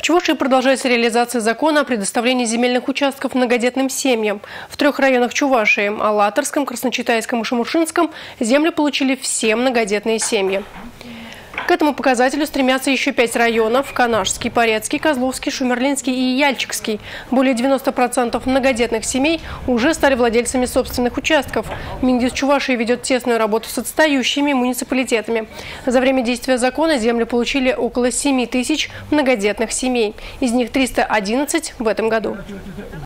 Чувашии продолжается реализация закона о предоставлении земельных участков многодетным семьям. В 3 районах Чувашии – Алатырском, Красночитайском и Шамуршинском – земли получили все многодетные семьи. К этому показателю стремятся еще 5 районов – Канашский, Порецкий, Козловский, Шумерлинский и Яльчикский. Более 90% многодетных семей уже стали владельцами собственных участков. Минюст Чувашии ведет тесную работу с отстающими муниципалитетами. За время действия закона земли получили около 7 тысяч многодетных семей. Из них 311 в этом году.